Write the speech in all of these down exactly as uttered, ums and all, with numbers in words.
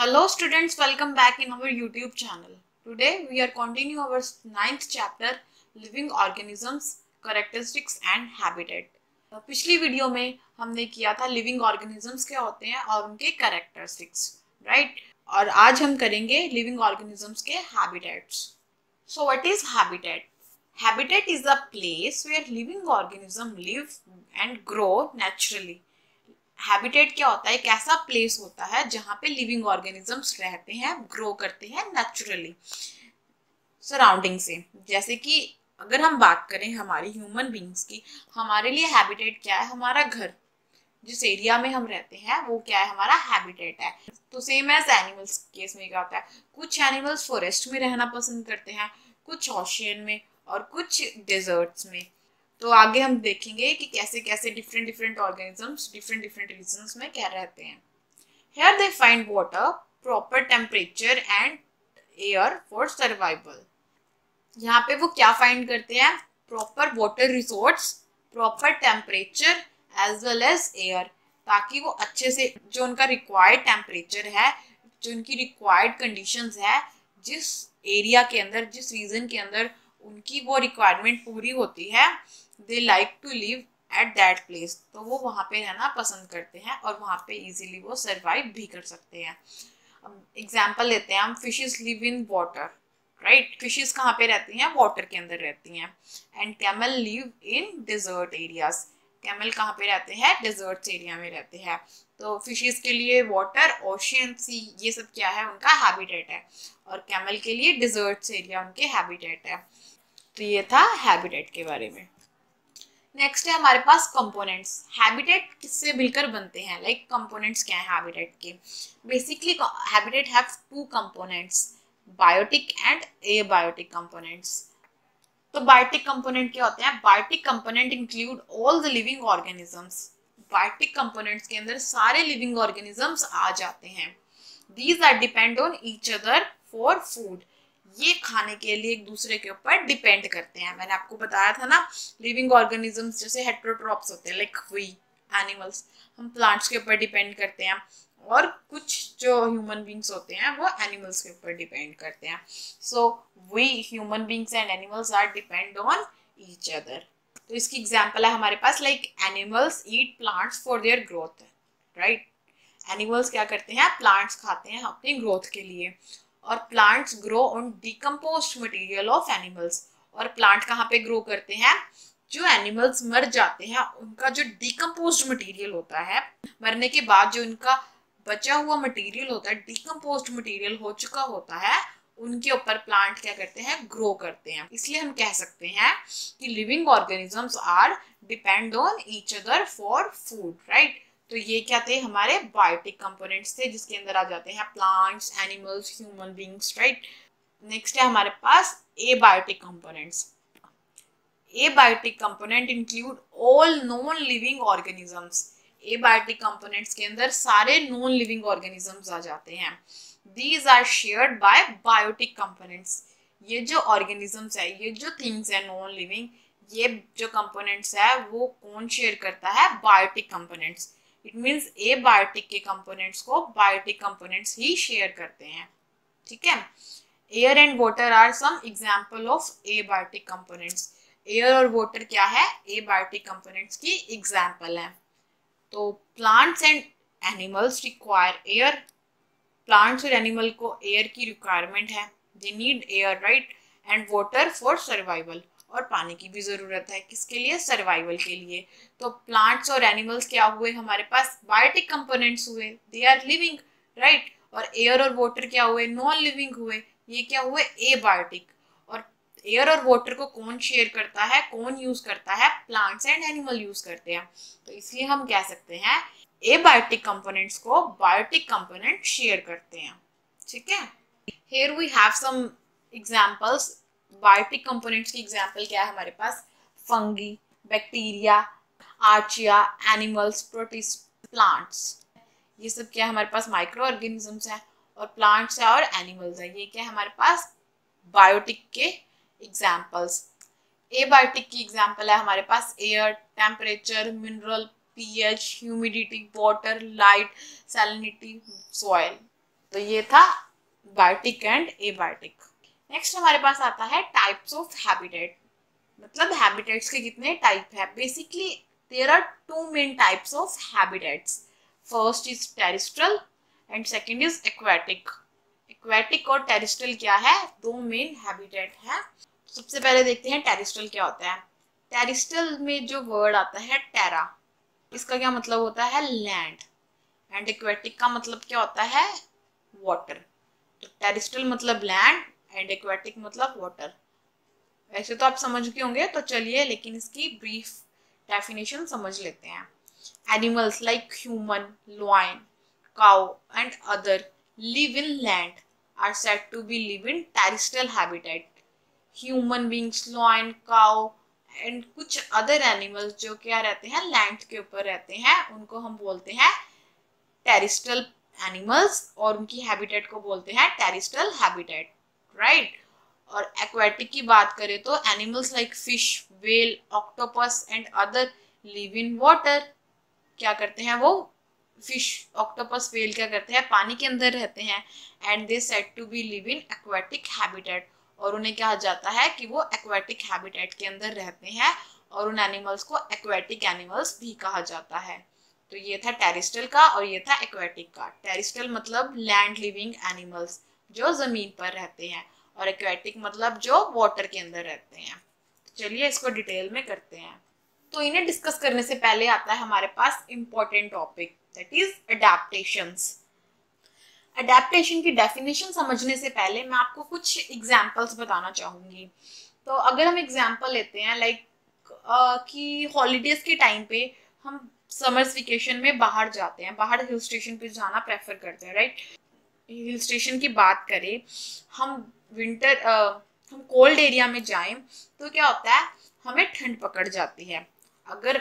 Hello students, welcome back in our YouTube channel. Today we are continuing our ninth chapter Living Organisms, Characteristics and Habitat. पिछली video में हमने किया था living organisms क्या होते हैं और उनके कैरेक्टरिस्टिक्स, राइट? और आज हम करेंगे लिविंग ऑर्गेनिजम्स के habitats. So what is habitat? Habitat is a place where living organisms live and grow naturally. Habitat क्या होता है? एक ऐसा प्लेस होता है जहां पे लिविंग ऑर्गेनिजम्स रहते हैं, ग्रो करते हैं नेचुरली सराउंडिंग से. जैसे कि अगर हम बात करें हमारी ह्यूमन बींग्स की, हमारे लिए हैबिटेट क्या है? हमारा घर, जिस एरिया में हम रहते हैं वो क्या है? हमारा हैबिटेट है. तो सेम एज एनिमल्स केस में क्या होता है? कुछ एनिमल्स फॉरेस्ट में रहना पसंद करते हैं, कुछ ओशियन में और कुछ डेजर्ट्स में. तो आगे हम देखेंगे कि कैसे कैसे different different organisms different different regions में क्या रहते हैं. Here they find water, proper temperature and air for survival. यहाँ पे वो क्या फाइंड करते हैं? Proper water resource, proper temperature as well as air, ताकि वो अच्छे से जो उनका रिक्वायर्ड टेम्परेचर है, जो उनकी रिक्वायर्ड कंडीशंस है, जिस एरिया के अंदर, जिस रीजन के अंदर उनकी वो रिक्वायरमेंट पूरी होती है, they like to live at that place. तो वो वहाँ पे रहना पसंद करते हैं और वहाँ पे इजीली वो सरवाइव भी कर सकते हैं. एग्जाम्पल लेते हैं हम. Fishes live in water, right? Fishes कहाँ पे रहती हैं? वाटर के अंदर रहती हैं. And camel live in desert areas. Camel कहाँ पे रहते हैं? डेजर्ट एरिया में रहते हैं. तो फिशेस के लिए वाटर, ओशियन, सी, ये सब क्या है? उनका हैबिटेट है. और कैमल के लिए डेजर्ट एरिया उनके हैबिटेट है. तो ये था हैबिटेट के बारे में. नेक्स्ट है हमारे पास कंपोनेंट्स. हैबिटेट किससे मिलकर बनते हैं? लाइक like, कंपोनेंट्स क्या है हैबिटेट के? Basically habitat have two components, biotic and abiotic components. तो बायोटिक कंपोनेंट क्या होते हैं? Biotic component include all the living organisms. Biotic components के अंदर सारे लिविंग ऑर्गेनिजम्स आ जाते हैं. These are depend on each other for food. ये खाने के लिए एक दूसरे के ऊपर डिपेंड करते हैं. मैंने आपको बताया था ना, लिविंग ऑर्गेनिजम्स जैसे हेटेरोट्रॉप्स होते हैं, लाइक वी एनिमल्स, हम प्लांट्स के ऊपर डिपेंड करते हैं, और कुछ जो ह्यूमन बींग्स होते हैं वो एनिमल्स के ऊपर डिपेंड करते हैं. So we human beings and animals are depend on each other. तो इसकी एग्जाम्पल है हमारे पास, like animals eat plants for their growth, right? Animals क्या करते हैं? प्लांट्स खाते हैं अपनी ग्रोथ के लिए. और plants grow on decomposed material of animals. और प्लांट कहाँ पे ग्रो करते हैं? जो एनिमल्स मर जाते हैं उनका जो डिकम्पोज्ड मटेरियल होता है, मरने के बाद जो उनका बचा हुआ मटेरियल होता है, डिकम्पोज्ड मटेरियल हो चुका होता है, उनके ऊपर प्लांट क्या करते हैं? ग्रो करते हैं. इसलिए हम कह सकते हैं कि living organisms are depend on each other for food, right? तो ये क्या थे? हमारे बायोटिक कंपोनेंट्स थे, जिसके अंदर आ जाते हैं plants, animals, human beings, right? Next है हमारे पास abiotic components. Abiotic component include all non living organisms. Abiotic components के अंदर सारे नॉन लिविंग ऑर्गेनिजम्स आ जाते हैं. These are shared by biotic components. ये जो ऑर्गेनिजम्स है, ये जो थिंग्स है नॉन लिविंग, ये जो कंपोनेंट्स है वो कौन शेयर करता है? Biotic components. It means abiotic के कंपोनेंट्स को बायोटिक कंपोनेंट्स ही शेयर करते हैं, ठीक है? Air and water are some example of abiotic components. Air और वाटर क्या है? एबायोटिक कंपोनेंट्स की एग्जांपल है. तो plants and animals require air. Plants और एनिमल को एयर की रिक्वायरमेंट है, they need air, right? And water for survival. और पानी की भी जरूरत है, किसके लिए? सर्वाइवल के लिए. तो प्लांट्स और एनिमल्स क्या हुए? हमारे पास बायोटिक कंपोनेंट्स हुए, दे आर लिविंग, राइट? और एयर और वाटर क्या हुए? नॉन लिविंग हुए, ये क्या हुए? एबायोटिक. और एयर और वाटर को कौन शेयर करता है? कौन यूज करता है? प्लांट्स एंड एनिमल यूज करते हैं. तो इसलिए हम कह सकते हैं एबायोटिक कंपोनेंट्स को बायोटिक कंपोनेंट शेयर करते हैं, ठीक है? Here we have some examples. Biotic components की एग्जांपल क्या है हमारे पास? Fungi, bacteria, archaea, animals, protist, plants. ये सब क्या है हमारे पास? माइक्रो ऑर्गेनिजम्स है. और प्लांट्स है और एनिमल्स है, ये क्या है हमारे पास? बायोटिक के एग्जांपल्स. एबायोटिक की एग्जांपल है हमारे पास air, temperature, mineral, pH, humidity, water, light, salinity, soil. तो ये था बायोटिक एंड एबायोटिक। नेक्स्ट हमारे पास आता है टाइप्स ऑफ हैबिटेट, मतलब हैबिटेट्स के कितने टाइप है। Basically there are two main types of habitats. First is terrestrial and second is aquatic. Aquatic और टेरेस्ट्रियल क्या है, दो मेन हैबिटेट है। सबसे पहले देखते हैं टेरेस्ट्रियल क्या होता है। टेरेस्ट्रियल में जो वर्ड आता है टेरा, इसका क्या मतलब होता है, लैंड। एंड एक्वेटिक का मतलब क्या होता है, वाटर। तो टेरेस्ट्रियल मतलब लैंड एंड एक्वेटिक मतलब वाटर। वैसे तो आप समझ गए होंगे, तो चलिए लेकिन इसकी ब्रीफ डेफिनेशन समझ लेते हैं। Animals like human, lion, cow and other live in land are said to be live in terrestrial habitat. Human beings, lion, cow and कुछ अदर एनिमल्स जो क्या रहते हैं, लैंड के ऊपर रहते हैं, उनको हम बोलते हैं टेरेस्ट्रियल एनिमल्स, और उनकी हैबिटेट को बोलते हैं टेरेस्ट्रियल हैबिटेट, राइट। और एक्वेटिक की बात करें तो animals like fish, whale, octopus and other live in water. क्या करते हैं वो, फिश, ऑक्टोपस, व्हेल क्या करते हैं, पानी के अंदर रहते हैं। And they said to be live in aquatic habitat, और उन्हें कहा जाता है कि वो एक्वेटिक हैबिटेट के अंदर रहते हैं, और उन एनिमल्स को एक्वेटिक एनिमल्स भी कहा जाता है। तो ये था टेरेस्ट्रियल का और ये था एक्वेटिक का। टेरेस्ट्रियल मतलब लैंड लिविंग एनिमल्स जो जमीन पर रहते हैं, और एक्वेटिक मतलब जो वाटर के अंदर रहते हैं। चलिए इसको डिटेल में करते हैं। तो इन्हें डिस्कस करने से पहले आता है हमारे पास important topic, that is adaptations. Adaptation की डेफिनेशन समझने से पहले मैं आपको कुछ एग्जांपल्स बताना चाहूंगी। तो अगर हम एग्जांपल लेते हैं लाइक कि हॉलीडेज के टाइम पे हम समर्स वेकेशन में बाहर जाते हैं, बाहर हिल स्टेशन पे जाना प्रेफर करते हैं, राइट। हिल स्टेशन की बात करें, हम विंटर uh, हम कोल्ड एरिया में जाएं तो क्या होता है, हमें ठंड पकड़ जाती है। अगर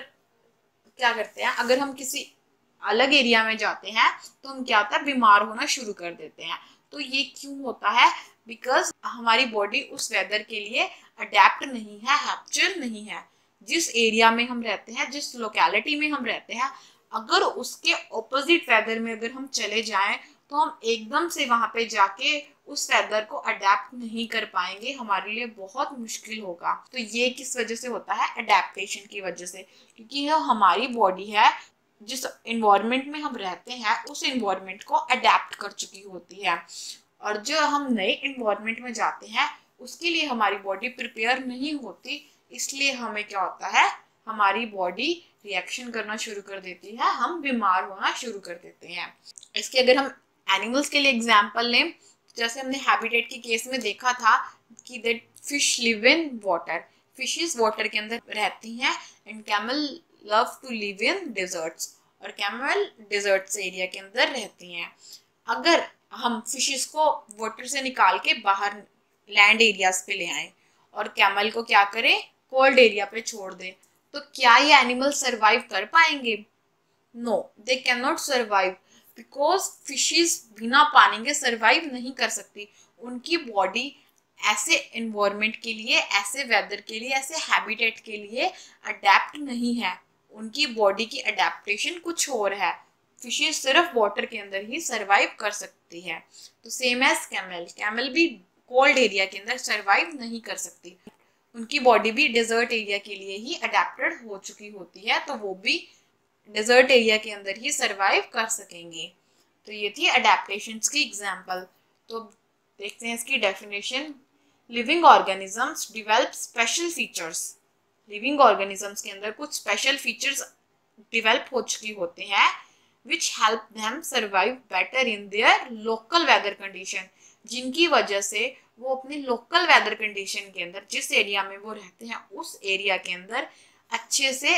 क्या करते हैं, अगर हम किसी अलग एरिया में जाते हैं तो हम क्या होता है, बीमार होना शुरू कर देते हैं। तो ये क्यों होता है, बिकॉज हमारी बॉडी उस वेदर के लिए अडेप्ट नहीं है, हैबिचुअल नहीं है। जिस एरिया में हम रहते हैं, जिस लोकेलिटी में हम रहते हैं, अगर उसके ऑपोजिट वेदर में अगर हम चले जाएं तो हम एकदम से वहां पे जाके उस वेदर को अडेप्ट नहीं कर पाएंगे, हमारे लिए बहुत मुश्किल होगा। तो ये किस वजह से होता है, अडेप्टेशन की वजह से, क्योंकि यह हमारी बॉडी है जिस इन्वायरमेंट में हम रहते हैं उस इन्वायरमेंट को अडेप्ट कर चुकी होती है। और जो हम नए इन्वायरमेंट में जाते हैं उसके लिए हमारी बॉडी प्रिपेयर नहीं होती, इसलिए हमें क्या होता है, हमारी बॉडी रिएक्शन करना शुरू कर देती है, हम बीमार होना शुरू कर देते हैं। इसके अगर हम एनिमल्स के लिए एग्जांपल लें, जैसे हमने हैबिटेट के केस में देखा था कि that fish live in water, fishes water के अंदर रहती हैं। And camel love to live in deserts, और कैमल डेजर्ट्स एरिया के अंदर रहती हैं। अगर हम फिशेस को वाटर से निकाल के बाहर लैंड एरियाज पे ले आए और कैमल को क्या करें, कोल्ड एरिया पे छोड़ दें, तो क्या ये एनिमल सरवाइव कर पाएंगे? No, they can not survive, because fishes बिना पानी के सरवाइव नहीं कर सकती। उनकी बॉडी ऐसे एनवायरनमेंट के लिए, ऐसे वेदर के लिए, ऐसे हैबिटेट के लिए अडेप्ट नहीं है। उनकी बॉडी की अडेप्टेशन कुछ और है। फिशेस सिर्फ वाटर के अंदर ही सरवाइव कर सकती है। तो सेम एज कैमल, कैमल भी कोल्ड एरिया के अंदर सरवाइव नहीं कर सकती। उनकी बॉडी भी डेजर्ट एरिया के लिए ही अडेप्टेड हो चुकी होती है, तो वो भी डेजर्ट एरिया के अंदर ही सरवाइव कर सकेंगे। तो ये थी अडेप्टेशंस की एग्जांपल। तो देखते हैं इसकी definition. Living organisms develop special features. Living organisms के अंदर कुछ स्पेशल फीचर्स डिवेल्प हो चुके होते हैं which help them survive better in their local weather condition, जिनकी वजह से वो अपने लोकल वेदर कंडीशन के अंदर, जिस एरिया में वो रहते हैं उस एरिया के अंदर अच्छे से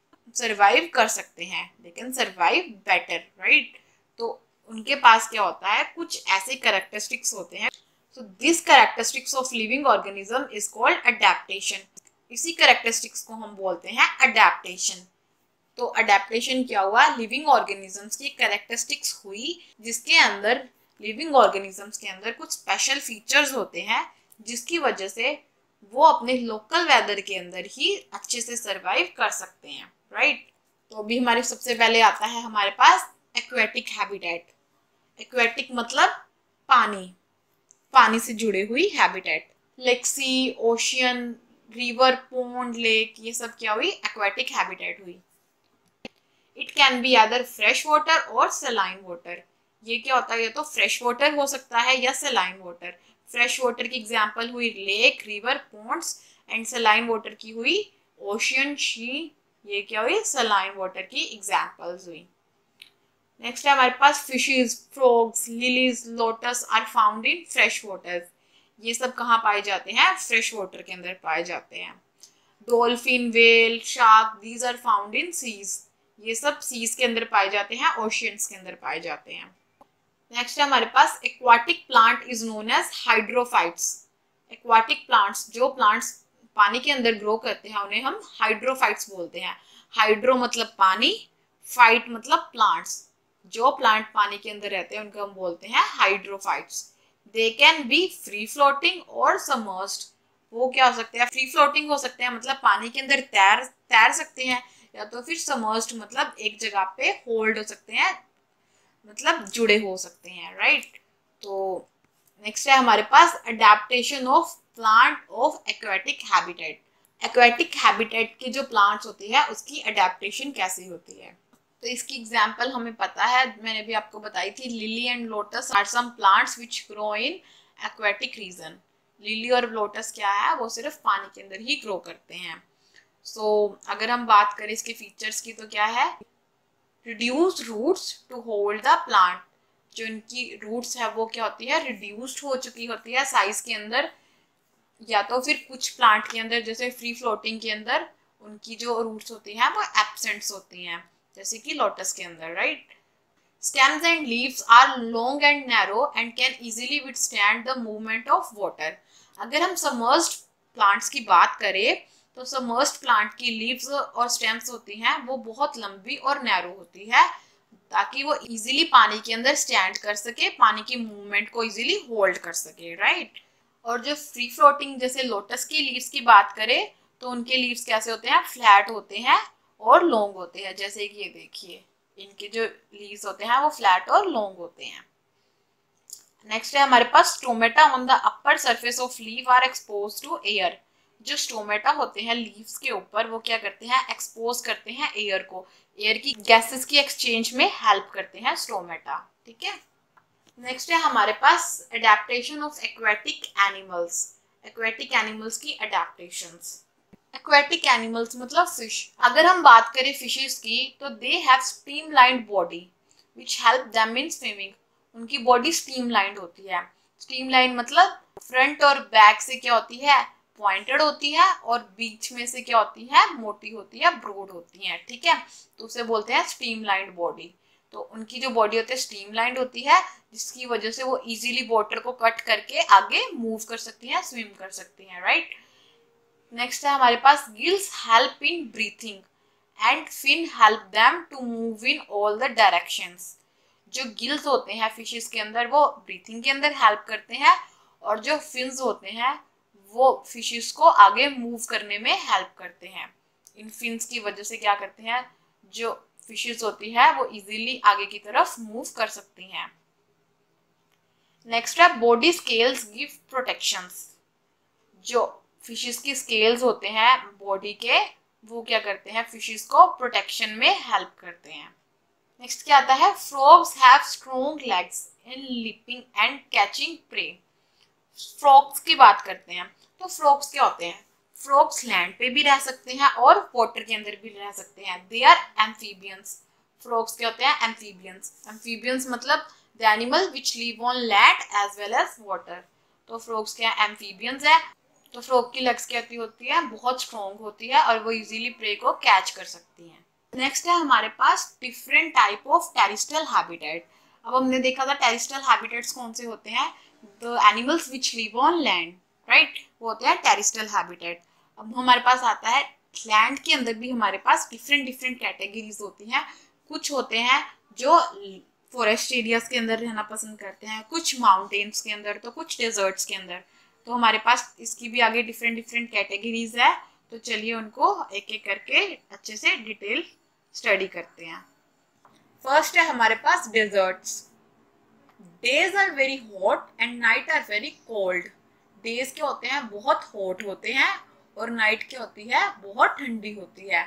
सरवाइव कर सकते हैं। They can survive better, right. तो उनके पास क्या होता है, कुछ ऐसे कैरेक्टरिस्टिक्स होते हैं। So this characteristics of living organism is called adaptation. इसी कैरेक्टरिस्टिक्स को हम बोलते हैं अडेप्टेशन। तो अडेप्टेशन क्या हुआ, लिविंग ऑर्गेनिजम्स की कैरेक्टरिस्टिक्स हुई जिसके अंदर, लिविंग ऑर्गेनिजम्स के अंदर कुछ स्पेशल फीचर्स होते हैं जिसकी वजह से वो अपने लोकल वेदर के अंदर ही अच्छे से सरवाइव कर सकते हैं, राइट। तो अभी हमारे सबसे पहले आता है हमारे पास एक्वेटिक हैबिटेट। एक्वेटिक मतलब पानी, पानी से जुड़े हुई habitat. Like sea, ocean, river, pond, lake, ये सब क्या हुई, एक्वेटिक हैबिटेट हुई। It can be other fresh water और सलाइन वाटर। ये क्या होता है, ये तो फ्रेश वाटर हो सकता है या सलाइन वाटर। फ्रेश वाटर की एग्जांपल हुई lake, river, ponds, and saline water की हुई ओशियन, सी, ये क्या हुई, सलाइन वाटर की एग्जांपल्स हुई। नेक्स्ट है हमारे पास fishes, frogs, lilies, lotus are found in fresh water. ये सब कहाँ पाए जाते हैं, फ्रेश वाटर के अंदर पाए जाते हैं। Dolphin, whale, shark, these are found in seas. ये सब सीज के अंदर पाए जाते हैं, ओशियंस के अंदर पाए जाते हैं। नेक्स्ट है हमारे पास aquatic plant is known as hydrophytes. Aquatic plants, जो प्लांट्स पानी के अंदर ग्रो करते हैं, उन्हें हम हाइड्रोफाइट्स बोलते हैं। हाइड्रो मतलब पानी, फाइट मतलब प्लांट्स। जो प्लांट पानी के अंदर रहते हैं उनको हम बोलते हैं hydrophytes. They can be free floating और सबमर्ज्ड। वो क्या हो सकते हैं, फ्री फ्लोटिंग हो सकते हैं मतलब पानी के अंदर तैर तैर सकते हैं, या तो फिर सबमर्ज्ड मतलब एक जगह पे होल्ड हो सकते हैं, मतलब जुड़े हो सकते हैं, राइट। तो नेक्स्ट है हमारे पास adaptation of plant of aquatic habitat. Aquatic habitat के जो प्लांट्स होती है उसकी अडेप्टेशन कैसी होती है, तो इसकी एग्जांपल हमें पता है, मैंने भी आपको बताई थी। Lily and lotus are some plants which grow in aquatic region. Lily और लोटस क्या है, वो सिर्फ पानी के अंदर ही ग्रो करते हैं। सो so, अगर हम बात करें इसके फीचर्स की तो क्या है, reduced roots to hold the plant. जो इनकी रूट्स है वो क्या होती है, रिड्यूस्ड हो चुकी होती है साइज के अंदर, या तो फिर कुछ प्लांट के अंदर जैसे फ्री फ्लोटिंग के अंदर उनकी जो रूट्स होती हैं वो एब्सेंट्स होती हैं, जैसे कि लोटस के अंदर, right. Stems and leaves are long and narrow and can easily withstand the movement of water. अगर हम सबमर्ज्ड प्लांट्स की बात करें तो सबमर्ज्ड प्लांट की लीव्स और स्टेम्स होती हैं वो बहुत लंबी और नैरो होती है, ताकि वो इजीली पानी के अंदर स्टैंड कर सके, पानी की मूवमेंट को इजीली होल्ड कर सके, राइट। और जो फ्री फ्लोटिंग जैसे लोटस की लीव्स की बात करें तो उनके लीव्स कैसे होते हैं, फ्लैट होते हैं और लॉन्ग होते हैं। जैसे कि ये देखिए, इनके जो लीव्स होते हैं वो फ्लैट और लॉन्ग होते हैं। नेक्स्ट है हमारे पास stomata on the upper surface of leaf are expose to air. जो स्टोमेटा होते हैं लीव्स के ऊपर, वो क्या करते हैं, एक्सपोज करते हैं एयर को, एयर की गैसेस की एक्सचेंज में हेल्प करते हैं स्टोमेटा, ठीक है। नेक्स्ट है हमारे पास adaptation of aquatic animals. Aquatic animals की अडेप्टेशंस। एक्वेटिक एनिमल्स मतलब फिश। अगर हम बात करें फिशेस की तो they have streamlined body which help them in swimming. उनकी बॉडी स्ट्रीमलाइंड होती है। स्ट्रीमलाइन मतलब फ्रंट और बैक से क्या होती है, पॉइंटेड होती है, और बीच में से क्या होती है, मोटी होती है, ब्रॉड होती है, ठीक है। तो उसे बोलते हैं स्ट्रीमलाइंड बॉडी। तो उनकी जो बॉडी होती है स्ट्रीमलाइंड होती है, जिसकी वजह से वो इजीली वाटर को कट करके आगे मूव कर सकती हैं, स्विम कर सकती हैं, राइट। नेक्स्ट है हमारे पास gills help in breathing and fin help them to move in all the directions. जो गिल्स होते हैं फिशेस के अंदर वो ब्रीथिंग के अंदर हेल्प करते हैं, और जो फिन्स होते हैं वो फिशेस को आगे मूव करने में हेल्प करते हैं। इन फिन्स की वजह से क्या करते हैं, जो फिशेस होती है वो इजीली आगे की तरफ मूव कर सकती हैं। नेक्स्ट है बॉडी स्केल्स गिव प्रोटेक्शंस। जो फिशेस की स्केल्स होते हैं बॉडी के, वो क्या करते हैं, फिशेस को प्रोटेक्शन में हेल्प करते हैं। नेक्स्ट क्या आता है, frogs have strong legs in leaping and catching prey. Frogs की बात करते हैं तो फ्रॉग्स क्या होते हैं, फ्रॉग्स लैंड पे भी रह सकते हैं और वाटर के अंदर भी रह सकते हैं। They are amphibians. फ्रॉग्स क्या होते हैं, एम्फीबियंस। एम्फीबियंस मतलब the animal which live on land as well as water. तो फ्रॉग्स क्या है, एम्फीबियंस है। तो फ्रॉग की लेग्स कैसी होती है, बहुत स्ट्रॉन्ग होती है, और वो इजीली प्रे को कैच कर सकती हैं। नेक्स्ट है हमारे पास different type of terrestrial habitat. अब हमने देखा था टेरिस्ट्रियल हैबिटेट्स कौन से होते हैं, the animals which live on land, right, वो होते हैं टेरिस्ट्रियल हैबिटेट। अब हमारे पास आता है लैंड के अंदर भी हमारे पास डिफरेंट डिफरेंट कैटेगरीज होती हैं। कुछ होते हैं जो फॉरेस्ट एरियाज के अंदर रहना पसंद करते हैं, कुछ माउंटेन्स के अंदर, तो कुछ डेजर्ट्स के अंदर। तो हमारे पास इसकी भी आगे डिफरेंट डिफरेंट कैटेगरीज है। तो चलिए उनको एक एक करके अच्छे से डिटेल स्टडी करते हैं। फर्स्ट है हमारे पास deserts. Days are very hot and night are very cold. Days क्या होते हैं, बहुत हॉट होते हैं, और नाइट क्या होती है, बहुत ठंडी होती है।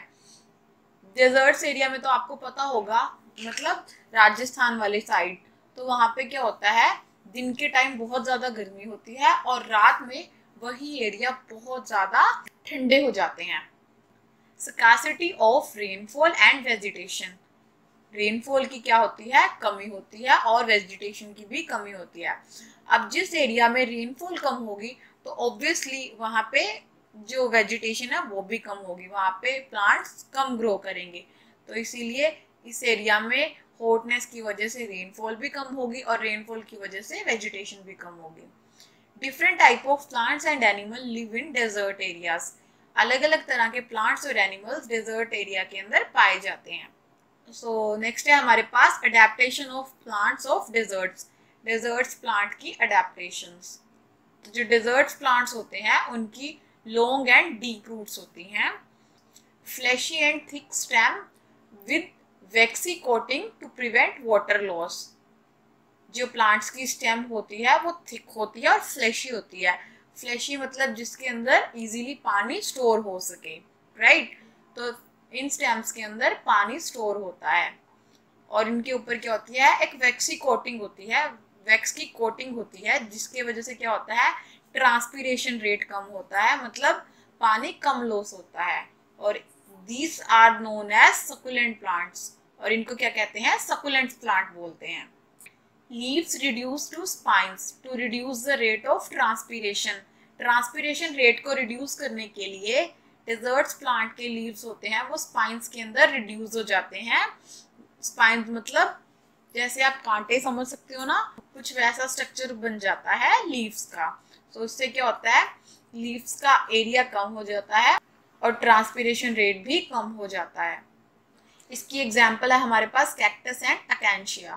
डेजर्ट्स एरिया में तो आपको पता होगा, मतलब राजस्थान वाले साइड, तो वहां पे क्या होता है, दिन के टाइम बहुत ज्यादा गर्मी होती है और रात में वही एरिया बहुत ज्यादा ठंडे हो जाते हैं। Scarcity of rainfall and vegetation. Rainfall की क्या होती है, कमी होती है, और वेजिटेशन की भी कमी होती है। अब जिस एरिया में रेनफॉल कम होगी तो ऑब्वियसली वहां पे जो वेजिटेशन है वो भी कम होगी, वहां पे प्लांट्स कम ग्रो करेंगे। तो इसीलिए इस एरिया में हॉटनेस की वजह से रेनफॉल भी कम होगी और रेनफॉल की वजह से वेजिटेशन भी कम होगी। Different type of plants and animal live in desert areas. अलग अलग तरह के प्लांट्स और एनिमल्स डेजर्ट एरिया के अंदर पाए जाते हैं। सो नेक्स्ट है हमारे पास adaptation of plants of deserts. Deserts plant की अडेप्टेशंस। जो डेजर्ट्स प्लांट्स होते हैं उनकी लॉन्ग एंड डीप रूट्स होती हैं, fleshy and thick stem with waxy coating to prevent water loss. जो प्लांट्स की स्टेम होती है वो थिक होती है और फ्लैशी होती है। फ्लैशी मतलब जिसके अंदर इजीली पानी स्टोर हो सके, राइट। तो इन स्टेम्स के अंदर पानी स्टोर होता है, और इनके ऊपर क्या होती है, एक वैक्सी कोटिंग होती है, वैक्स की कोटिंग होती है, जिसके वजह से क्या होता है, ट्रांसपीरेशन रेट कम होता है, मतलब पानी कम लॉस होता है। और these are known as succulent plants, और इनको क्या कहते हैं, सकुलेंट प्लांट बोलते हैं। Leaves reduce to spines to reduce the rate of transpiration. Transpiration rate को रिड्यूस करने के लिए डेजर्ट्स प्लांट के लीव्स होते हैं वो स्पाइंस के अंदर रिड्यूस हो जाते हैं। स्पाइंस मतलब जैसे आप कांटे समझ सकते हो ना, कुछ वैसा स्ट्रक्चर बन जाता है लीव्स का। तो इससे क्या होता है, लीव्स का एरिया कम हो जाता है और ट्रांसपीरेशन रेट भी कम हो जाता है। इसकी एग्जांपल है हमारे पास कैक्टस एंड अकेंशिया।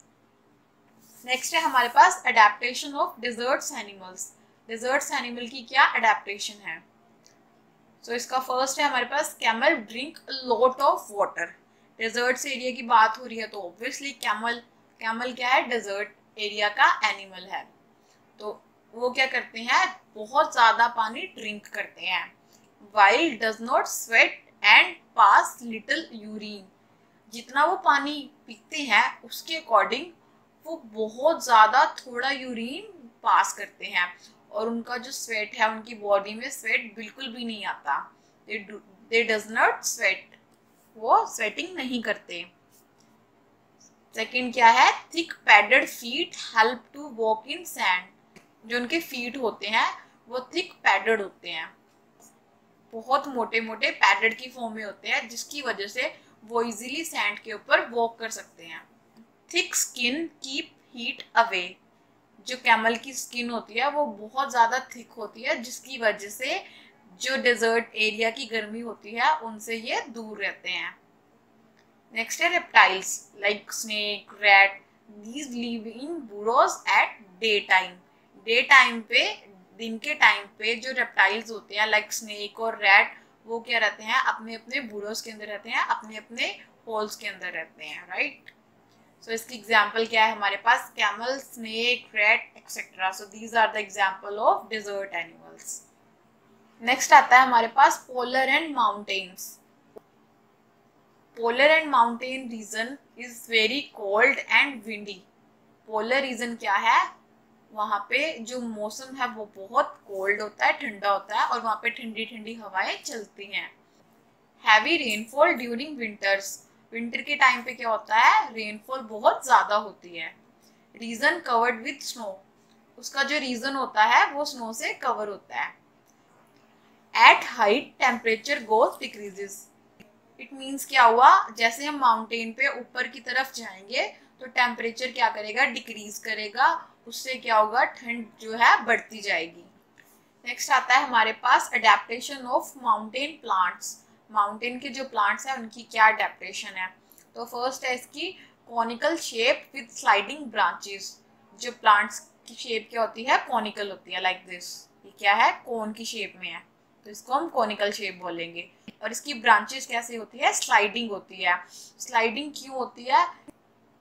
नेक्स्ट है हमारे पास adaptation of deserts animals. Deserts animal की क्या अडेप्टेशन है। सो so, इसका फर्स्ट है हमारे पास camel drink a lot of water. Deserts area की बात हो रही है तो ऑब्वियसली कैमल कैमल क्या है, डेजर्ट एरिया का एनिमल है। तो वो क्या करते हैं, बहुत ज्यादा पानी ड्रिंक करते हैं। While does not sweat and pass little urine. जितना वो पानी पीते हैं उसके अकॉर्डिंग वो बहुत ज्यादा थोड़ा यूरिन पास करते हैं, और उनका जो स्वेट है, उनकी बॉडी में स्वेट बिल्कुल भी नहीं आता। दे डज नॉट स्वेट, वो स्वेटिंग नहीं करते। सेकंड क्या है, thick padded feet help to walk in sand. जो उनके फीट होते हैं वो थिक पैडेड होते हैं, बहुत मोटे मोटे पैडेड की फॉर्म में होते हैं, जिसकी वजह से वो इजीली सैंड के ऊपर वॉक कर सकते हैं। Thick skin keep heat away. जो कैमल की स्किन होती है वो बहुत ज़्यादा थिक होती है, जिसकी वजह से जो डेजर्ट एरिया की गर्मी होती है उनसे ये दूर रहते हैं। नेक्स्ट है reptiles like snake, rat. These live in burrows at day time. Day time पे, दिन के टाइम पे जो रेप्टाइल्स होते हैं लाइक स्नेक और रैट, वो क्या रहते हैं, अपने अपने बुरोज के अंदर रहते हैं, अपने अपने होल्स के अंदर रहते हैं, राइट। सो इसकी एग्जाम्पल क्या है हमारे पास, camel, snake, rat etcetera. So these are the example of desert animals. Next आता है हमारे पास polar and mountains. Polar and mountain region is very cold and windy. Polar region क्या है, वहाँ पे जो मौसम है वो बहुत कोल्ड होता है, ठंडा होता है, और वहाँ पे ठंडी ठंडी हवाएं चलती हैं। Heavy rainfall during winters. Winter के टाइम पे क्या होता है, रेनफॉल बहुत ज्यादा होती है। Region covered with snow. उसका जो रीजन होता है वो स्नो से कवर होता है। At height temperature goes decreases. It means क्या हुआ, जैसे हम माउंटेन पे ऊपर की तरफ जाएंगे तो टेम्परेचर क्या करेगा, डिक्रीज करेगा, उससे क्या होगा, ठंड जो है बढ़ती जाएगी। नेक्स्ट आता है हमारे पास adaptation of mountain plants. Mountain के जो प्लांट्स हैं उनकी क्या अडेप्टेशन है। तो फर्स्ट है इसकी conical shape with sliding branches. जो प्लांट्स की शेप क्या होती है, कॉनिकल होती है, लाइक दिस। ये क्या है, कोन की शेप में है, तो इसको हम कॉनिकल शेप बोलेंगे। और इसकी ब्रांचेस कैसे होती है, स्लाइडिंग होती है। स्लाइडिंग क्यों होती है,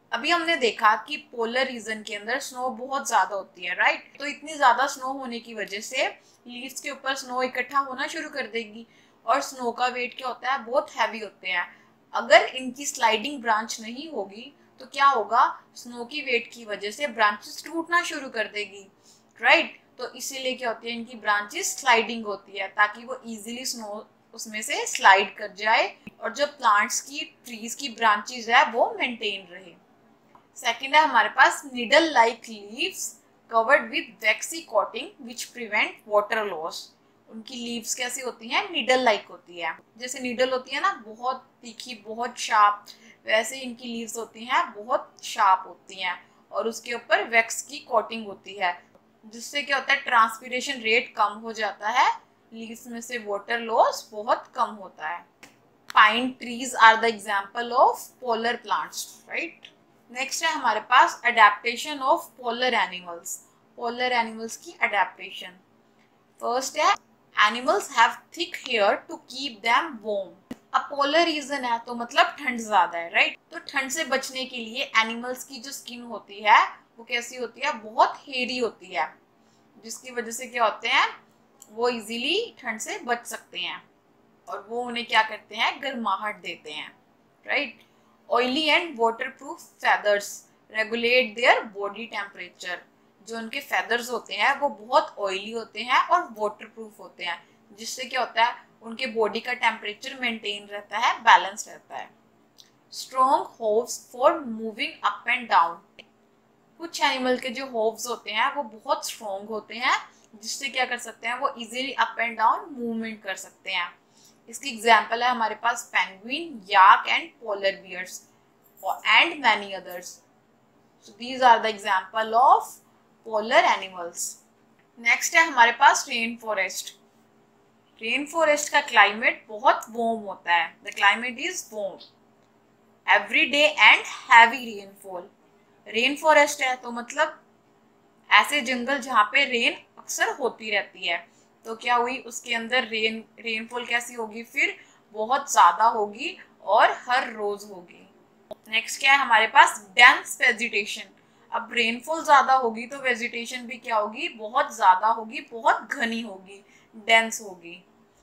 अभी हमने देखा कि पोलर रीजन के अंदर स्नो बहुत ज्यादा होती है, राइट। तो इतनी ज्यादा स्नो होने की वजह से लीव्स के ऊपर स्नो इकट्ठा होना शुरू कर देगी और स्नो का वेट क्या होता है, बहुत हैवी होते हैं। अगर इनकी स्लाइडिंग ब्रांच नहीं होगी तो क्या होगा, स्नो की वेट की वजह से ब्रांचेस टूटना शुरू कर देगी, राइट। तो इसीलिए क्या होती है, इनकी ब्रांचेस स्लाइडिंग होती है ताकि वो इजीली स्नो उसमें से स्लाइड कर जाए और जो प्लांट्स की ट्रीज की ब्रांचेस है वो मेंटेन रहे। सेकंड है हमारे पास needle like leaves covered with waxy coating which prevent water loss. उनकी लीव्स कैसी होती हैं, निडल लाइक होती है। जैसे निडल होती है ना, बहुत तीखी, बहुत शार्प, वैसे इनकी लीव्स होती हैं बहुत शार्प होती हैं और उसके ऊपर वैक्स की कोटिंग होती है, जिससे क्या होता है, ट्रांसपिरेशन रेट कम हो जाता है, लीव्स में से वाटर लॉस बहुत कम होता है। Pine trees are the example of polar plants, right. Next है हमारे पास adaptation of polar animals. Polar animals की अडेप्टेशन। फर्स्ट है animals have thick hair to keep them warm. अब पोलर रीजन है तो मतलब ठंड ज्यादा है, राइट। तो ठंड से बचने के लिए एनिमल्स की जो स्किन होती है वो कैसी होती है, बहुत हेयरी होती है, जिसकी वजह से क्या होते हैं, वो इजीली ठंड से बच सकते हैं और वो उन्हें क्या करते हैं, गर्माहट देते हैं, right. Oily and waterproof feathers regulate their body temperature. जो उनके फेदर्स होते हैं वो बहुत ऑयली होते हैं और वाटरप्रूफ होते हैं, जिससे क्या होता है, उनके बॉडी का टेम्परेचर मेंटेन रहता है, बैलेंस रहता है। Strong hooves for moving up and down. कुछ एनिमल के जो होव्स होते हैं वो बहुत स्ट्रॉन्ग होते हैं, जिससे क्या कर सकते हैं, वो easily up and down movement कर सकते हैं। इसकी एग्जाम्पल है हमारे पास penguin, yak and polar bears and many others. So these are the example of polar animals. Next है हमारे पास रेन फॉरेस्ट। रेन फॉरेस्ट का क्लाइमेट बहुत वार्म होता है। The climate is warm every day and heavy rainfall. Rain forest है तो मतलब ऐसे जंगल जहाँ पे रेन अक्सर होती रहती है। तो क्या हुई, उसके अंदर रेन रेनफॉल कैसी होगी, फिर बहुत ज्यादा होगी और हर रोज होगी। नेक्स्ट क्या है हमारे पास, डेंस वेजिटेशन। अब रेनफॉल ज्यादा होगी तो वेजिटेशन भी क्या होगी, बहुत ज्यादा होगी, बहुत घनी होगी, डेंस होगी।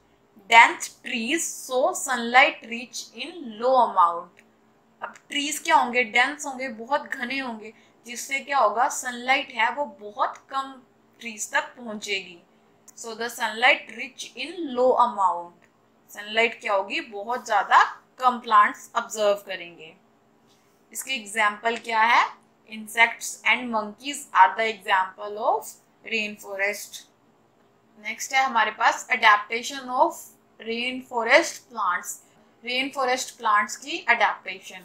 Dense trees so sunlight reach in low amount. अब ट्रीज क्या होंगे, डेंस होंगे, बहुत घने होंगे, जिससे क्या होगा, सनलाइट है वो बहुत कम ट्रीज तक पहुंचेगी। So the sunlight reach in low amount. Sunlight क्या होगी, बहुत ज्यादा कम प्लांट्स ऑब्जर्व करेंगे। इसकी एग्जाम्पल क्या है, insects and monkeys are the example of rain forest. Next है हमारे पास adaptation of rain forest plants. Rain forest plants की अडेप्टेशन।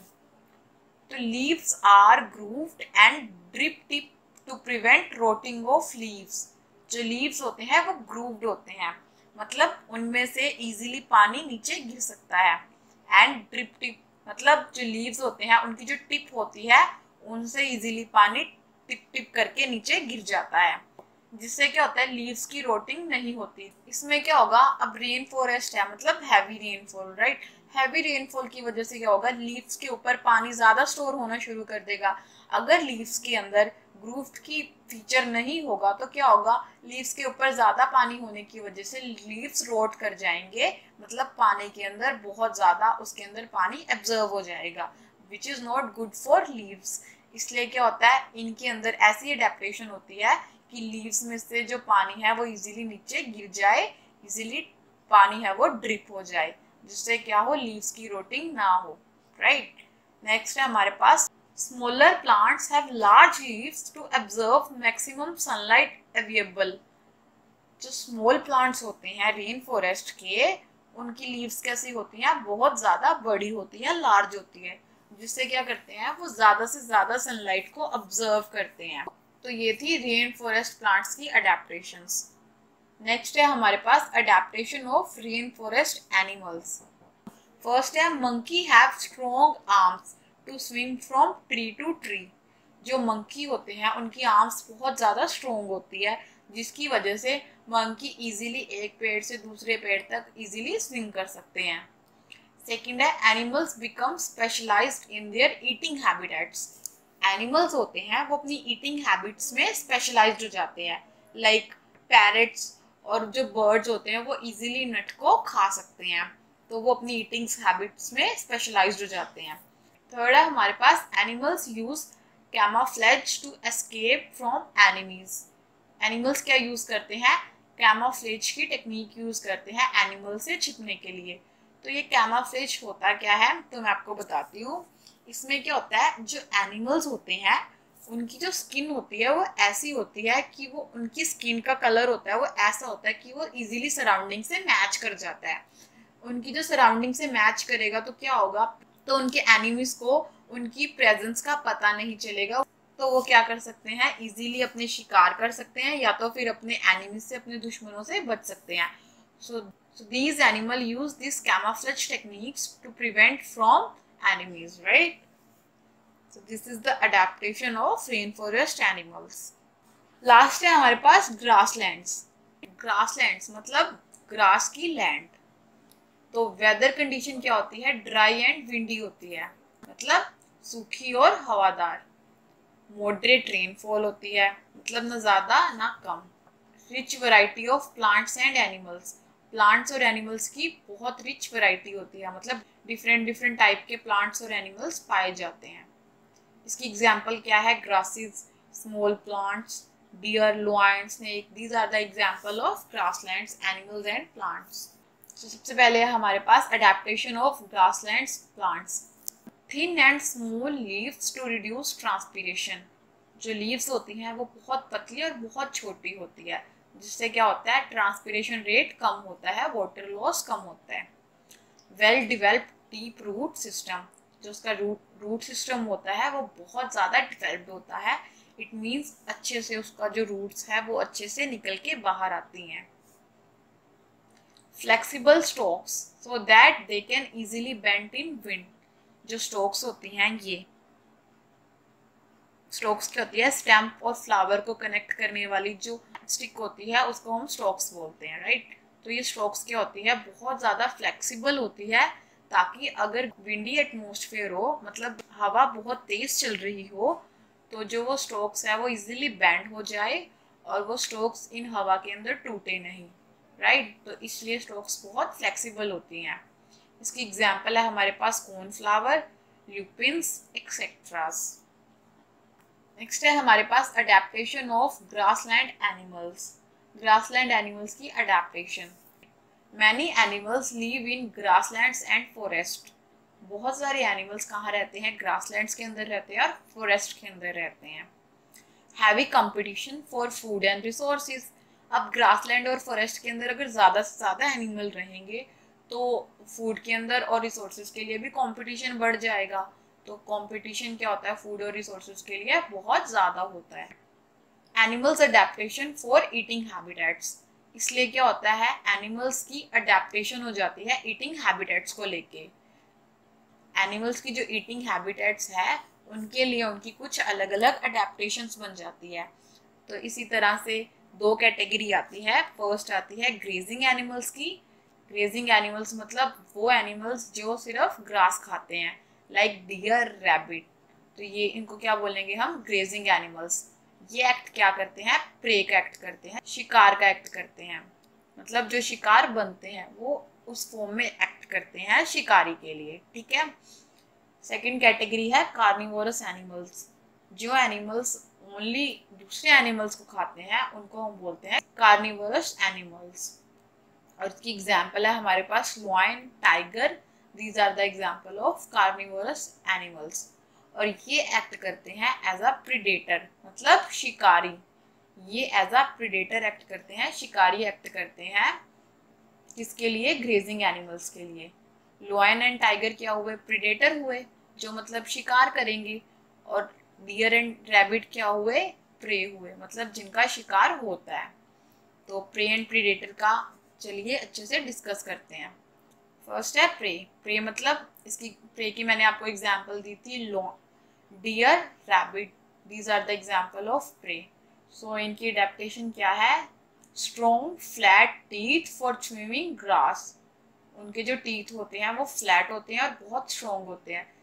तो leaves are grooved and drip tip to prevent rotting of leaves. जो leaves होते हैं वो grooved होते हैं, मतलब उनमें से इजीली पानी नीचे गिर सकता है। एंड ड्रिप टिप मतलब जो लीव्स होते हैं उनकी जो टिप होती है उनसे इजीली पानी टिप टिप करके नीचे गिर जाता है, जिससे क्या होता है, लीव्स की रोटिंग नहीं होती। इसमें क्या होगा, अब रेन फॉरेस्ट है मतलब heavy rainfall, right. Heavy rainfall की वजह से क्या होगा, लीव्स के ऊपर पानी ज्यादा स्टोर होना शुरू कर देगा। अगर लीव्स के अंदर ग्रूव्ड की फीचर नहीं होगा तो क्या होगा, लीव्स के ऊपर ज्यादा पानी होने की वजह से लीव्स रोट कर जाएंगे, मतलब पानी के अंदर बहुत ज्यादा उसके अंदर पानी एब्जर्व हो जाएगा, which is not good for leaves. इसलिए क्या होता है, इनके अंदर ऐसी अडेप्टेशन होती है कि लीव्स में से जो पानी है वो इजीली नीचे गिर जाए, इजीली पानी है वो ड्रिप हो जाए, जिससे क्या हो, लीव्स की रोटिंग ना हो, राइट। नेक्स्ट है हमारे पास smaller plants have large leaves to observe maximum sunlight available. जो स्मॉल प्लांट्स होते हैं रेन फॉरेस्ट के, उनकी लीव्स कैसी होती हैं, बहुत ज्यादा बड़ी होती है, लार्ज होती है, जिससे क्या करते हैं, वो ज्यादा से ज्यादा सनलाइट को ऑब्जर्व करते हैं। तो ये थी रेन फॉरेस्ट प्लांट्स की अडेप्टेशंस। नेक्स्ट है हमारे पास adaptation of rain forest animals. First है monkey have strong arms to swing from tree to tree. जो मंकी होते हैं उनकी आर्म्स बहुत ज़्यादा स्ट्रॉन्ग होती है, जिसकी वजह से मंकी इजीली एक पेड़ से दूसरे पेड़ तक इजीली स्विंग कर सकते हैं। सेकंड है animals become specialized in their eating habitats. Animals होते हैं वो अपनी ईटिंग हैबिट्स में स्पेशलाइज्ड हो जाते हैं, लाइक पैरट्स और जो बर्ड्स होते हैं वो इजीली नट को खा सकते हैं, तो वो अपनी ईटिंग हैबिट्स में स्पेशलाइज्ड हो जाते हैं। थर्ड है हमारे पास animals use camouflage to escape from enemies. Animals क्या यूज करते हैं? कैमोफ्लेज की टेक्निक यूज करते हैं एनिमल से छिपने के लिए। तो ये कैमोफ्लेज होता क्या है तो मैं आपको बताती हूँ। इसमें क्या होता है, जो एनिमल्स होते हैं उनकी जो स्किन होती है वो ऐसी होती है कि वो उनकी स्किन का कलर होता है वो ऐसा होता है कि वो इजीली सराउंडिंग से मैच कर जाता है। उनकी जो सराउंडिंग से मैच करेगा तो क्या होगा, तो उनके एनिमीज को उनकी प्रेजेंस का पता नहीं चलेगा, तो वो क्या कर सकते हैं, इजीली अपने शिकार कर सकते हैं या तो फिर अपने एनिमीज से, अपने दुश्मनों से बच सकते हैं। So so these animal use these camouflage techniques to prevent from enemies, right? So this is the adaptation of rainforest animals. Last है हमारे पास grasslands. grasslands मतलब ग्रास की लैंड। तो वेदर कंडीशन क्या होती है, ड्राई एंड विंडी होती है, मतलब सूखी और हवादार। मॉडरेट रेनफॉल होती है, मतलब ना ज्यादा ना कम। Rich variety of plants and animals, plants और एनिमल्स की बहुत रिच वैरायटी होती है, मतलब डिफरेंट डिफरेंट टाइप के प्लांट्स और एनिमल्स पाए जाते हैं। इसकी एग्जांपल क्या है, grasses, small plants, deer, lion, snake, these are the example of grasslands, animals and plants. तो सबसे पहले हमारे पास adaptation of grasslands plants. Thin and small leaves to reduce transpiration. जो लीव्स होती हैं वो बहुत पतली और बहुत छोटी होती है, जिससे क्या होता है, ट्रांसपीरेशन रेट कम होता है, वाटर लॉस कम होता है। Well developed deep root system, जो उसका रूट रूट सिस्टम होता है वो बहुत ज़्यादा डिवेल्प्ड होता है। इट मीन्स अच्छे से उसका जो रूट्स है वो अच्छे से निकल के बाहर आती हैं। Flexible stalks so that they can easily bend in wind. जो स्टॉक्स होती हैं, ये स्टॉक्स क्या होती है, स्टेम्प और फ्लावर को कनेक्ट करने वाली जो स्टिक होती है उसको हम स्टॉक्स बोलते हैं, राइट। तो ये स्टॉक्स क्या होती है, बहुत ज़्यादा फ्लेक्सिबल होती है, ताकि अगर विंडी एटमॉस्फेयर हो, मतलब हवा बहुत तेज चल रही हो, तो जो वो स्टॉक्स है वो इजीली बेंड हो जाए और वो स्टॉक्स इन हवा के अंदर टूटे नहीं, राइट। तो इसलिए स्टॉक्स बहुत फ्लेक्सिबल होती हैं। इसकी एग्जाम्पल है हमारे पास कॉर्नफ्लावर, ल्यूपिन्स एक्सेट्रास। नेक्स्ट है हमारे पास adaptation of grassland animals. Grassland animals की adaptation. Many animals live in grasslands and forest. बहुत सारे एनिमल्स कहाँ रहते हैं, ग्रासलैंड्स के अंदर रहते हैं और फॉरेस्ट के अंदर रहते हैं। Heavy competition for food and resources. अब ग्रासलैंड और फॉरेस्ट के अंदर अगर ज़्यादा से ज़्यादा एनिमल रहेंगे तो फूड के अंदर और रिसोर्सेज के लिए भी कंपटीशन बढ़ जाएगा। तो कंपटीशन क्या होता है, फूड और रिसोर्सेज के लिए बहुत ज़्यादा होता है। Animals adaptation for eating habitats. इसलिए क्या होता है, एनिमल्स की अडेप्टेशन हो जाती है ईटिंग हैबिटेट्स को लेके। एनिमल्स की जो ईटिंग हैबिटेट्स है उनके लिए उनकी कुछ अलग अलग अडेप्टेशंस बन जाती है। तो इसी तरह से दो कैटेगरी आती है। फर्स्ट आती है ग्रेजिंग एनिमल्स की। ग्रेजिंग एनिमल्स मतलब वो एनिमल्स जो सिर्फ ग्रास खाते हैं, लाइक डियर, रैबिट। तो ये इनको क्या बोलेंगे हम, ग्रेजिंग एनिमल्स। ये एक्ट क्या करते हैं, प्रे का एक्ट करते हैं, शिकार का एक्ट करते हैं, मतलब जो शिकार बनते हैं वो उस फॉर्म में एक्ट करते हैं शिकारी के लिए, ठीक है। सेकंड कैटेगरी है कार्निवोरस एनिमल्स। जो एनिमल्स ओनली दूसरे एनिमल्स को खाते हैं उनको हम बोलते हैं कार्निवोरस एनिमल्स। और इसकी एग्जाम्पल है हमारे पास lion, tiger, these are the example of carnivorous animals. और ये एक्ट करते हैं एज अ प्रीडेटर, मतलब शिकारी। ये एज अ प्रीडेटर एक्ट करते हैं, शिकारी एक्ट करते हैं, किसके लिए, ग्रेजिंग एनिमल्स के लिए। लॉयन एंड टाइगर क्या हुए, प्रीडेटर हुए, जो मतलब शिकार करेंगे, और डियर एंड रैबिट क्या हुए, प्रे हुए, मतलब जिनका शिकार होता है। तो प्रे एंड प्रीडेटर का चलिए अच्छे से डिस्कस करते हैं। फर्स्ट है प्रे। प्रे मतलब इसकी प्रे की मैंने आपको एग्जांपल दी थी, लॉ deer, rabbit, these are the example of prey. So इनकी अडेप्टेशन क्या है, strong flat teeth for chewing grass. उनके जो टीथ होते हैं वो फ्लैट होते हैं और बहुत स्ट्रॉन्ग होते हैं,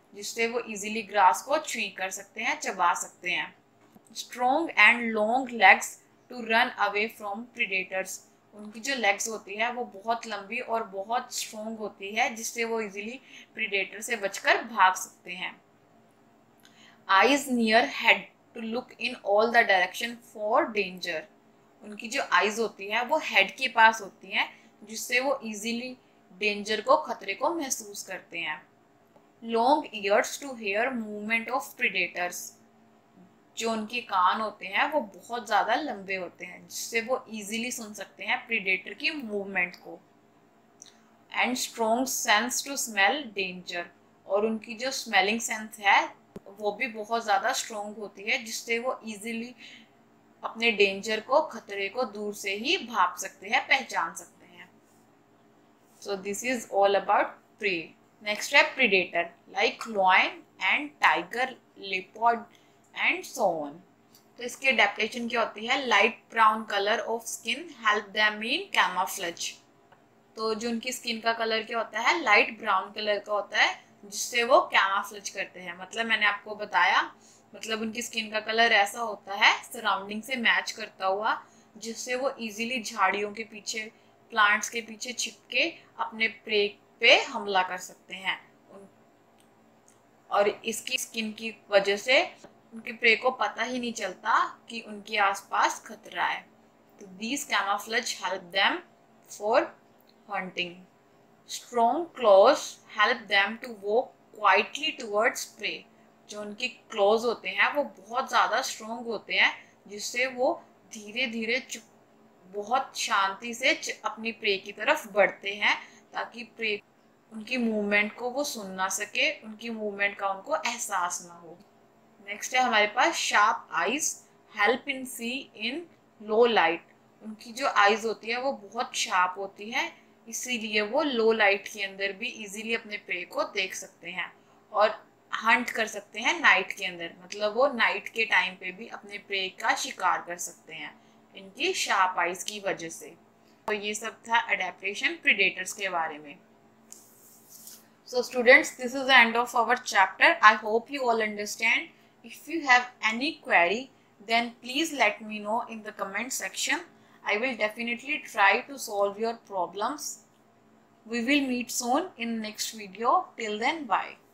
जिससे वो इजीली ग्रास को च्यूइंग कर सकते हैं, चबा सकते हैं। Strong and long legs to run away from predators, उनकी जो लेग्स होती है वो बहुत लंबी और बहुत स्ट्रॉन्ग होती है, जिससे वो इजीली प्रीडेटर से बचकर भाग सकते हैं। Eyes near head to look in all the direction for danger, उनकी जो आईज होती है वो हेड के पास होती है, जिससे वो इजीली डेंजर को, खतरे को महसूस करते हैं। Long ears to hear movement of predators, जो उनके कान होते हैं वो बहुत ज़्यादा लंबे होते हैं, जिससे वो इजीली सुन सकते हैं प्रीडेटर की मूवमेंट को। And strong sense to smell danger, और उनकी जो स्मेलिंग सेंस है वो भी बहुत ज़्यादा स्ट्रॉन्ग होती है, जिससे वो इजीली अपने डेंजर को, खतरे को दूर से ही भाप सकते हैं, पहचान सकते हैं। So this is all about prey. Next है predator like lion and tiger, leopard and so on. तो इसकी अडेप्टेशन क्या होती है? Light brown colour of skin help them in camouflage, तो जो उनकी स्किन का कलर क्या होता है? लाइट ब्राउन कलर का होता है, जिससे वो कैमोफ्लेज करते हैं। मतलब मैंने आपको बताया, मतलब उनकी स्किन का कलर ऐसा होता है सराउंडिंग से मैच करता हुआ, जिससे वो इजीली झाड़ियों के पीछे, प्लांट्स के पीछे छिपके अपने प्रे पे हमला कर सकते हैं, और इसकी स्किन की वजह से उनके प्रे को पता ही नहीं चलता कि उनके आसपास खतरा है। तो these camouflage help them for hunting. Strong claws help them to walk quietly towards prey, जो उनके क्लॉज होते हैं वो बहुत ज़्यादा स्ट्रॉन्ग होते हैं, जिससे वो धीरे धीरे बहुत शांति से अपनी प्रे की तरफ बढ़ते हैं, ताकि प्रे उनकी मूवमेंट को वो सुन ना सके, उनकी मूवमेंट का उनको एहसास ना हो। नेक्स्ट है हमारे पास sharp eyes help in see in low light, उनकी जो आइज होती है वो बहुत शार्प होती है, इसीलिए वो लो लाइट के अंदर भी इजीली अपने प्रे को देख सकते हैं और हंट कर सकते हैं नाइट के अंदर, मतलब वो नाइट के टाइम पे भी अपने प्रे का शिकार कर सकते हैं इनकी शार्प आइज की वजह से। तो ये सब था अडेप्टेशन प्रीडेटर्स के बारे में। So students, this is the end of our chapter. I hope you all understand. If you have any query, then please let me know in the comment section. I will definitely try to solve your problems. We will meet soon in next video. Till then, bye.